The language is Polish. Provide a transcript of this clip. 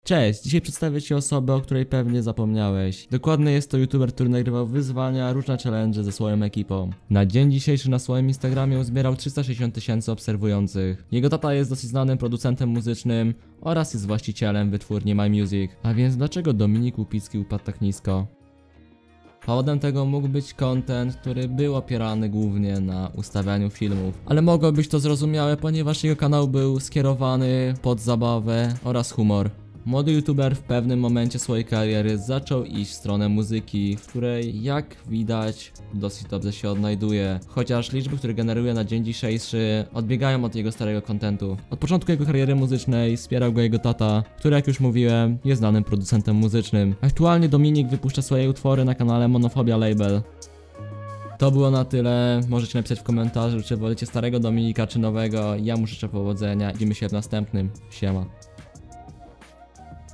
Cześć, dzisiaj przedstawię Ci osobę, o której pewnie zapomniałeś. Dokładnie jest to youtuber, który nagrywał wyzwania, różne challenge ze swoją ekipą. Na dzień dzisiejszy na swoim Instagramie uzbierał 360 000 obserwujących. Jego tata jest dosyć znanym producentem muzycznym oraz jest właścicielem wytwórni My Music. A więc dlaczego Dominik Łupicki upadł tak nisko? Powodem tego mógł być content, który był opierany głównie na ustawianiu filmów. Ale mogło być to zrozumiałe, ponieważ jego kanał był skierowany pod zabawę oraz humor. Młody youtuber w pewnym momencie swojej kariery zaczął iść w stronę muzyki, w której jak widać dosyć dobrze się odnajduje. Chociaż liczby, które generuje na dzień dzisiejszy odbiegają od jego starego kontentu. Od początku jego kariery muzycznej wspierał go jego tata, który jak już mówiłem jest znanym producentem muzycznym. Aktualnie Dominik wypuszcza swoje utwory na kanale Monofobia Label. To było na tyle, możecie napisać w komentarzu, czy wolicie starego Dominika czy nowego. Ja mu życzę powodzenia, widzimy się w następnym. Siema.